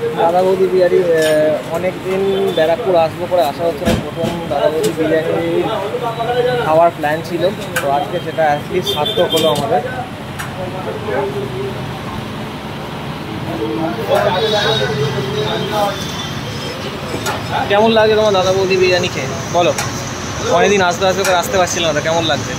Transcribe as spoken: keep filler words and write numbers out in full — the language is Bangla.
দাদা বৌদি বিরিয়ানি অনেক দিন ব্যারাকপুর আসবো করে আসা হচ্ছে না, প্রথম দাদা বৌদি বিরিয়ানি খাওয়ার প্ল্যান ছিল, তো আজকে সেটা অ্যাটলিস্ট সার্থক হলো আমাদের। কেমন লাগে তোমার দাদা বৌদি বিরিয়ানি খেয়ে বলো? অনেকদিন আসতে আসতে করে আসতে পারছিলাম না, কেমন লাগছে?